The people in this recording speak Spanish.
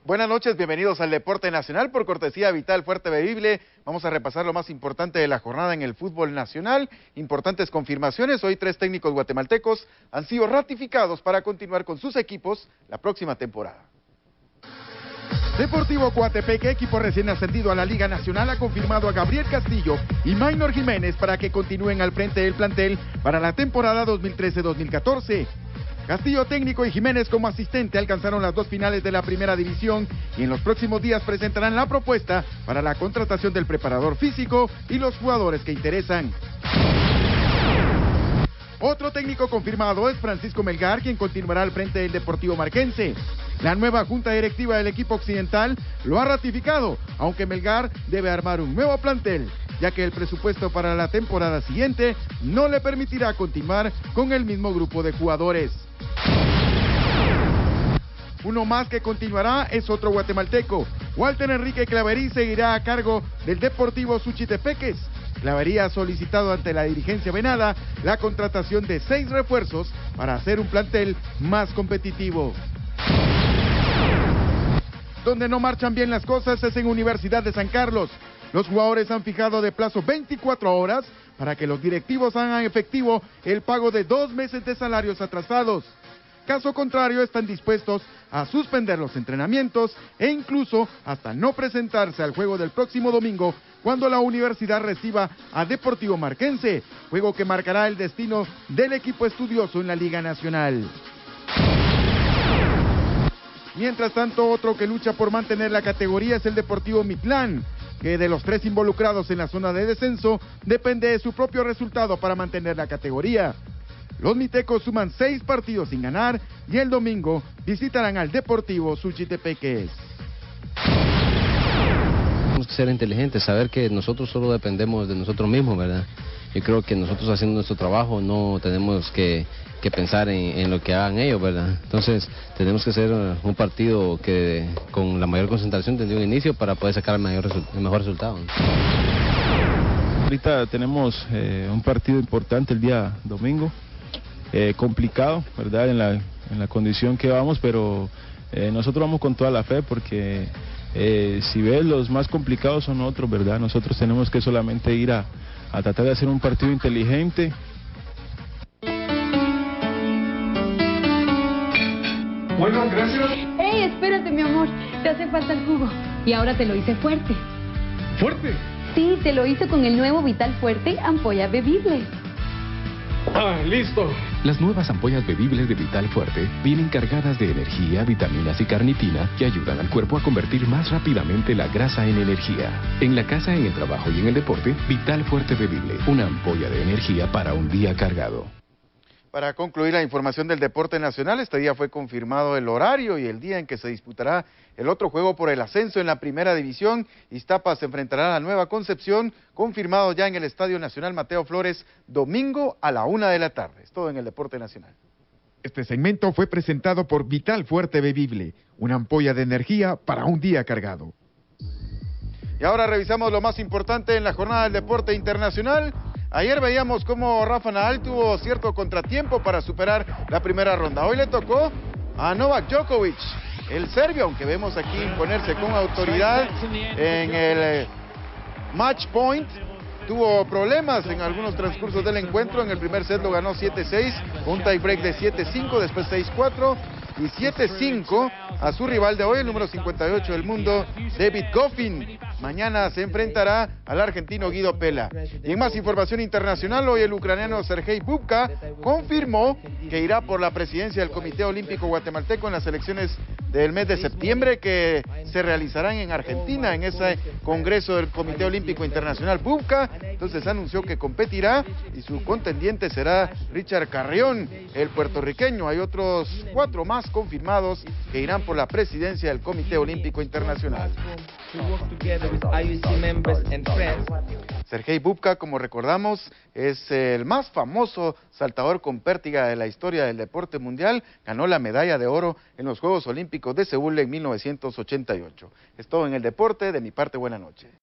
Buenas noches, bienvenidos al Deporte Nacional por cortesía Vital Fuerte Bebible. Vamos a repasar lo más importante de la jornada en el fútbol nacional. Importantes confirmaciones. Hoy 3 técnicos guatemaltecos han sido ratificados para continuar con sus equipos la próxima temporada. Deportivo Coatepeque, equipo recién ascendido a la Liga Nacional, ha confirmado a Gabriel Castillo y Maynor Jiménez para que continúen al frente del plantel para la temporada 2013-2014. Castillo técnico y Jiménez como asistente alcanzaron las 2 finales de la primera división y en los próximos días presentarán la propuesta para la contratación del preparador físico y los jugadores que interesan. Otro técnico confirmado es Francisco Melgar, quien continuará al frente del Deportivo Marquense. La nueva junta directiva del equipo occidental lo ha ratificado, aunque Melgar debe armar un nuevo plantel, ya que el presupuesto para la temporada siguiente no le permitirá continuar con el mismo grupo de jugadores. Uno más que continuará es otro guatemalteco. Walter Enrique Claverí seguirá a cargo del Deportivo Suchitepeques. Claverí ha solicitado ante la dirigencia venada la contratación de 6 refuerzos para hacer un plantel más competitivo. Donde no marchan bien las cosas es en Universidad de San Carlos. Los jugadores han fijado de plazo 24 horas para que los directivos hagan efectivo el pago de 2 meses de salarios atrasados. Caso contrario, están dispuestos a suspender los entrenamientos e incluso hasta no presentarse al juego del próximo domingo cuando la universidad reciba a Deportivo Marquense, juego que marcará el destino del equipo estudioso en la Liga Nacional. Mientras tanto, otro que lucha por mantener la categoría es el Deportivo Mitlán, que de los 3 involucrados en la zona de descenso depende de su propio resultado para mantener la categoría. Los mitecos suman 6 partidos sin ganar y el domingo visitarán al Deportivo Suchitepeques. Tenemos que ser inteligentes, saber que nosotros solo dependemos de nosotros mismos, ¿verdad? Yo creo que nosotros haciendo nuestro trabajo no tenemos que pensar en lo que hagan ellos, ¿verdad? Entonces tenemos que hacer un partido que con la mayor concentración desde un inicio para poder sacar el mejor resultado. Ahorita tenemos un partido importante el día domingo. Complicado, ¿verdad? En la condición que vamos, pero nosotros vamos con toda la fe porque si ves, los más complicados son otros, ¿verdad? Nosotros tenemos que solamente ir a tratar de hacer un partido inteligente. Bueno, gracias. ¡Ey, espérate, mi amor! Te hace falta el jugo. Y ahora te lo hice fuerte. ¿Fuerte? Sí, te lo hice con el nuevo Vital Fuerte Ampolla Bebible. Ah, listo. Las nuevas ampollas bebibles de Vital Fuerte vienen cargadas de energía, vitaminas y carnitina que ayudan al cuerpo a convertir más rápidamente la grasa en energía. En la casa, en el trabajo y en el deporte, Vital Fuerte Bebible, una ampolla de energía para un día cargado. Para concluir la información del deporte nacional, este día fue confirmado el horario y el día en que se disputará el otro juego por el ascenso en la primera división. Iztapa se enfrentará a la Nueva Concepción, confirmado ya en el Estadio Nacional Mateo Flores, domingo a la 1 de la tarde. Es todo en el deporte nacional. Este segmento fue presentado por Vital Fuerte Bebible, una ampolla de energía para un día cargado. Y ahora revisamos lo más importante en la jornada del deporte internacional. Ayer veíamos cómo Rafa Nadal tuvo cierto contratiempo para superar la primera ronda. Hoy le tocó a Novak Djokovic, el serbio, aunque vemos aquí imponerse con autoridad en el match point. Tuvo problemas en algunos transcursos del encuentro. En el primer set lo ganó 7-6, un tie break de 7-5, después 6-4 y 7-5 a su rival de hoy, el número 58 del mundo, David Goffin. Mañana se enfrentará al argentino Guido Pella. Y en más información internacional, hoy el ucraniano Sergei Bubka confirmó que irá por la presidencia del Comité Olímpico Guatemalteco en las elecciones del mes de septiembre que se realizarán en Argentina, en ese congreso del Comité Olímpico Internacional. Bubka entonces anunció que competirá y su contendiente será Richard Carrión, el puertorriqueño. Hay otros 4 más confirmados que irán por la presidencia del Comité Olímpico Internacional. Sergei Bubka, como recordamos, es el más famoso saltador con pértiga de la historia del deporte mundial. Ganó la medalla de oro en los Juegos Olímpicos de Seúl en 1988. Es todo en el deporte. De mi parte, buena noche.